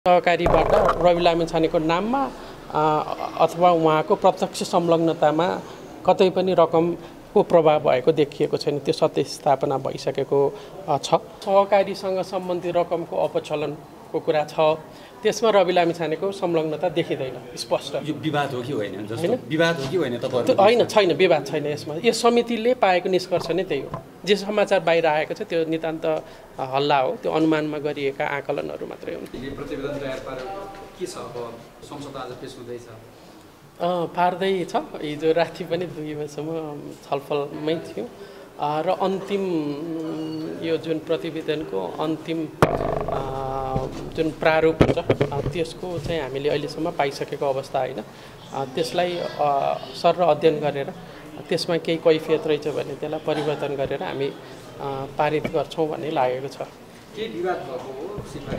सहकारीबाट रवि लामिछानेको नाममा अथवा उहाँको प्रत्यक्ष संलग्नतामा कतै पनि रकमको प्रभाव भएको देखिएको छैन। त्यो सत्य स्थापना भइसकेको छ। सहकारीसँग सम्बन्धित रकमको अपचलनको कुरा छ, त्यसमा रवि लामिछानेको संलग्नता देखिँदैन स्पष्ट। यो विवाद हो कि होइन? जस्तो विवाद हो कि होइन तपाईहरु? होइन, छैन, विवाद छैन यसमा। यस समितिले पाएको निष्कर्ष नै त्यही हो। जे समाचार बाहिर आएको छ त्यो नितान्त हल्ला हो, त्यो अनुमानमा गरिएका आकलनहरू मात्रै हुन्। प्रतिवेदन तयार पारेर के छ अब संसद आज पेश हुँदैछ? पार्दै छ। हिजो राति पनि 2 बजेसम्म छलफलमै थियो र अन्तिम यो जुन प्रतिवेदनको अन्तिम जुन प्रारूप हुन्छ त्यसको चाहिँ हामीले अहिलेसम्म पाइसकेको अवस्था होइन। त्यसलाई सर अध्ययन गरेर त्यसमा केही कैफियत रहेछ भने त्यसलाई परिवर्तन गरेर हामी पारित गर्छौँ भन्ने लागेको छ। के विवाद भएको हो?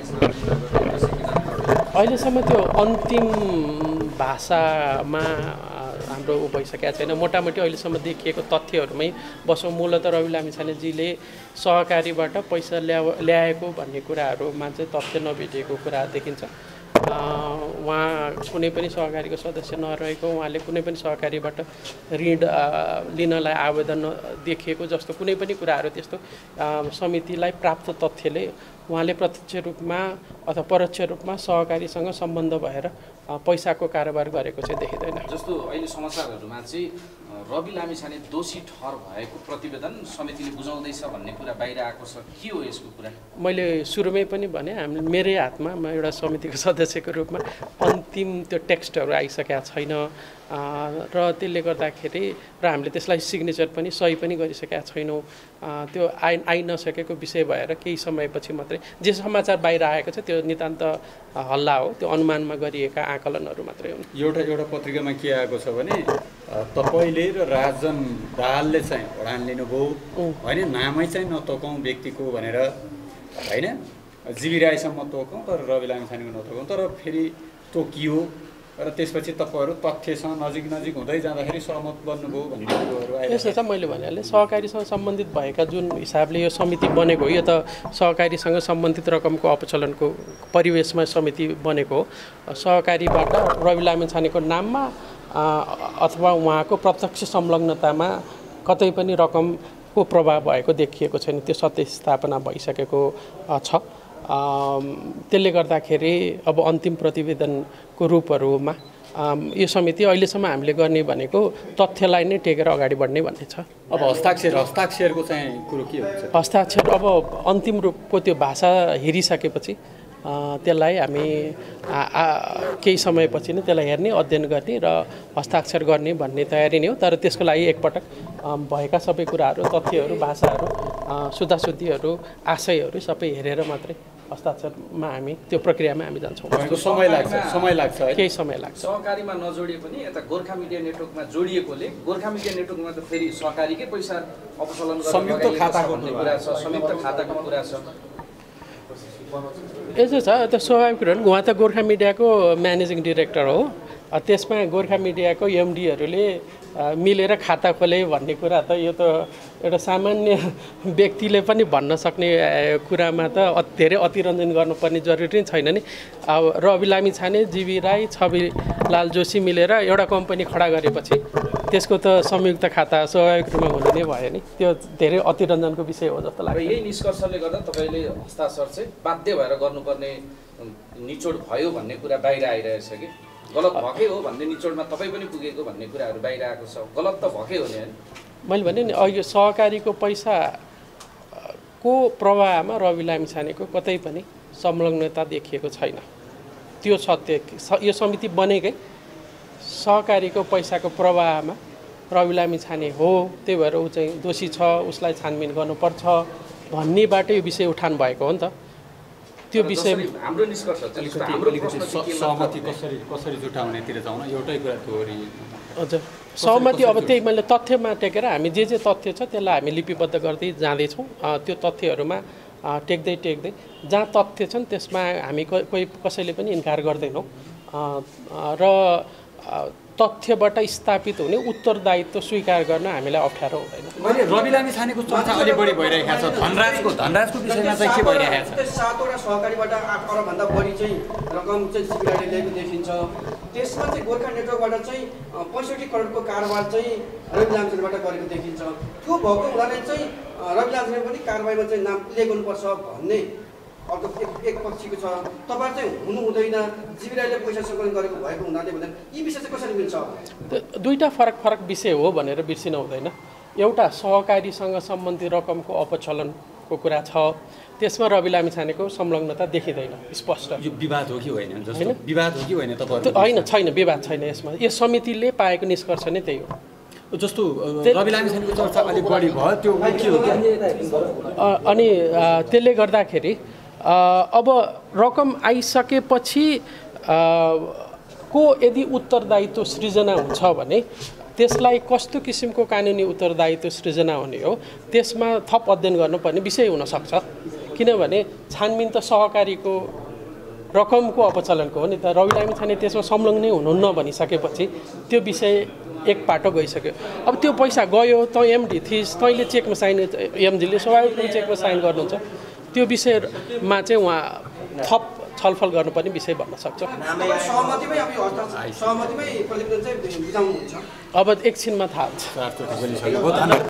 अहिलेसम्म त्यो अन्तिम भाषामा हाम्रो भइसकेको छैन। मोटामोटी अहिलेसम्म देखिएको तथ्यहरूमै बसौँ। मूलतः रवि लामिछानेजीले सहकारीबाट पैसा ल्याएको भन्ने कुराहरूमा चाहिँ तथ्य नभेटिएको कुरा देखिन्छ। उहाँ कुनै पनि सहकारीको सदस्य नरहेको, उहाँले कुनै पनि सहकारीबाट ऋण लिनलाई आवेदन देखिएको जस्तो कुनै पनि कुराहरू त्यस्तो समितिलाई प्राप्त तथ्यले उहाँले प्रत्यक्ष रूपमा अथवा परोक्ष रूपमा सहकारीसँग सम्बन्ध भएर पैसाको कारोबार गरेको चाहिँ देखिँदैन। जस्तो अहिले समाचारहरूमा चाहिँ रवि लामिछाने दोषी ठहर भएको प्रतिवेदन समितिले बुझाउँदैछ भन्ने कुरा बाहिर आएको छ। के हो यसको कुरा? मैले सुरुमै पनि भने मेरै हातमा म एउटा समितिको सदस्यको रूपमा अन्तिम त्यो टेक्स्टहरू आइसकेका छैन र त्यसले गर्दाखेरि र हामीले त्यसलाई सिग्नेचर पनि सही पनि गरिसकेका छैनौँ। त्यो आइ नसकेको विषय भएर केही समयपछि मात्रै जे समाचार बाहिर आएको छ त्यो नितान्त हल्ला हो, त्यो अनुमानमा गरिएका आकलनहरू मात्रै हुन्। एउटा पत्रिकामा के आएको छ भने तपाईले र राजन दाहालले चाहिँ उडान लिनुभयो होइन, नामै चाहिँ नतोकौँ व्यक्तिको भनेर होइन, जीवी राईसम्म तोकौँ तर रवि लामिछानेको नतोकौँ, तर फेरि तोकियो र त्यसपछि तपाईँहरू तथ्यसँग नजिक हुँदै जाँदाखेरि सहमत बन्नुभयो भन्ने कुरोहरू आयो। यस्तो छ, मैले भनिहालेँ सहकारीसँग सम्बन्धित भएका जुन हिसाबले यो समिति बनेको हो, यो त सहकारीसँग सम्बन्धित रकमको अपचलनको परिवेशमा समिति बनेको हो। सहकारीबाट रवि लामिछानेको नाममा अथवा उहाँको प्रत्यक्ष संलग्नतामा कतै पनि रकमको प्रभाव भएको देखिएको छैन। त्यो सत्य स्थापना भइसकेको छ। त्यसले गर्दाखेरि अब अन्तिम प्रतिवेदनको रूपहरूमा यो समिति अहिलेसम्म हामीले गर्ने भनेको तथ्यलाई नै टेकेर अगाडि बढ्ने भन्ने छ। अब हस्ताक्षरको चाहिँ कुरो के हुन्छ? हस्ताक्षर अब अन्तिम रूपको त्यो भाषा हेरिसकेपछि त्यसलाई हामी केही समयपछि नै त्यसलाई हेर्ने, अध्ययन गर्ने र हस्ताक्षर गर्ने भन्ने तयारी नै हो। तर त्यसको लागि एकपटक भएका सबै कुराहरू, तथ्यहरू, भाषाहरू, सुधासुद्धीहरू, आशयहरू सबै हेरेर मात्रै हस्ताक्षरमा हामी त्यो प्रक्रियामा हामी जान्छौँ। समय लाग्छ है? केही समय लाग्छ। सहकारीमा नजोडिए पनि यता गोर्खा मिडिया नेटवर्कमा जोडिएकोले गोर्खा मिडिया नेटवर्कमा त फेरि सहकारीकै पैसा अपचलन गर्ने संयुक्त खाताको कुरा छ, संयुक्त खाताको कुरा छ। यसो छ, त्यो स्वाभाविक कुरा हो। उहाँ त गोर्खा मिडियाको म्यानेजिङ डिरेक्टर हो। त्यसमा गोर्खा मिडियाको एमडीहरूले मिलेर खाता खोले भन्ने कुरा त यो त एउटा सामान्य व्यक्तिले पनि भन्न सक्ने कुरामा त धेरै अतिरञ्जन गर्नुपर्ने जरुरी नै छैन नि। अब रवि लामिछाने, जीवी राई, छविलाल जोशी मिलेर एउटा कम्पनी खडा गरेपछि त्यसको त संयुक्त खाता स्वाभाविक रूपमा हुने नै भयो नि। त्यो धेरै अतिरञ्जनको विषय हो जस्तो लाग्छ। यही निष्कर्षले गर्दा तपाईँले हस्ताक्षर चाहिँ बाध्य भएर गर्नुपर्ने निचोड भयो भन्ने कुरा बाहिर आइरहेछ कि गलत भएकै हो भन्ने निचोडमा तपाईँ पनि पुगेको भन्ने कुराहरू बाहिर आएको छ। गलत त भएकै हो नि होइन? मैले भने नि अहिले सहकारीको पैसाको प्रवाहमा रवि लामिछानेको कतै पनि संलग्नता देखिएको छैन। त्यो सत्य यो समिति बनेकै सहकारीको पैसाको प्रवाहमा रवि लामिछाने हो, त्यही भएर ऊ चाहिँ दोषी छ, उसलाई छानबिन गर्नुपर्छ भन्नेबाट यो विषय उठान भएको हो नि त। त्यो विषय हाम्रो निष्कर्ष सहमति कसरी जुटाउनेतिर जाउँ न, एउटै कुरा थोरी। हजुर, सहमति अब त्यही मैले तथ्यमा टेकेर हामी जे तथ्य छ त्यसलाई हामी लिपिबद्ध गर्दै जाँदैछौँ। त्यो तथ्यहरूमा टेक्दै जहाँ तथ्य छन् त्यसमा हामी कोही कसैले पनि इन्कार गर्दैनौँ र तथ्यबाट स्थापित हुने उत्तरदायित्व स्वीकार गर्न हामीलाई अप्ठ्यारो हुँदैन। मैले रवि लामिछानेको चर्चा अलि बढी भइरहेको छ, धनराजको विषयमा चाहिँ के भइरहेको छ? 7वटा सहकारीबाट 8 अरबभन्दा बढी चाहिँ रकम चाहिँ सिबिआईले ल्याएको देखिन्छ। त्यसमा चाहिँ गोर्खा नेटवर्कबाट चाहिँ 65 करोडको कारोबार चाहिँ रवि लामिछानेबाट गरेको देखिन्छ। त्यो भएको हुनाले चाहिँ रवि लामिछाने पनि कारबाहीमा चाहिँ नाम उल्लेख गर्नुपर्छ भन्ने अर्को एक पक्षको छ। तपाईहरु चाहिँ हुनु हुँदैन, जिबिराईले पैसा सङ्कलन गरेको भएको हुनाले भन्दा यी विषय चाहिँ कसरी मिल्छ? दुईटा फरक विषय हो भनेर बिर्सिनु हुँदैन। एउटा सहकारीसँग सम्बन्धित रकमको अपचलनको कुरा छ, त्यसमा रवि लामिछानेको संलग्नता देखिँदैन स्पष्ट। यो विवाद हो कि होइन? जस्तो विवाद हो कि होइन तपाईहरु? होइन, छैन, विवाद छैन यसमा। यस समितिले पाएको निष्कर्ष नै त्यही हो। जस्तो रवि लामिछानेको चर्चा अलिक बढी भयो, त्यो के हो? अनि त्यसले गर्दाखेरि अब रकम आइसकेपछि को यदि उत्तरदायित्व सृजना हुन्छ भने त्यसलाई कस्तो किसिमको कानुनी उत्तरदायित्व सृजना हुने हो त्यसमा थप अध्ययन गर्नुपर्ने विषय हुनसक्छ। किनभने छानबिन त सहकारीको रकमको अपचलनको हो नि त। रवि लामिछाने त्यसमा संलग्नै हुनुहुन्न भनिसकेपछि त्यो विषय एक पाटो गइसक्यो। अब त्यो पैसा गयो, त एमडी थिइस्, तैँले चेकमा साइन, एमडीले स्वाभाविक रूपमा चेकमा साइन गर्नुहुन्छ, त्यो विषयमा चाहिँ उहाँ थप छलफल गर्नुपर्ने विषय भन्न सक्छ। अब एकछिनमा थाहा हुन्छ।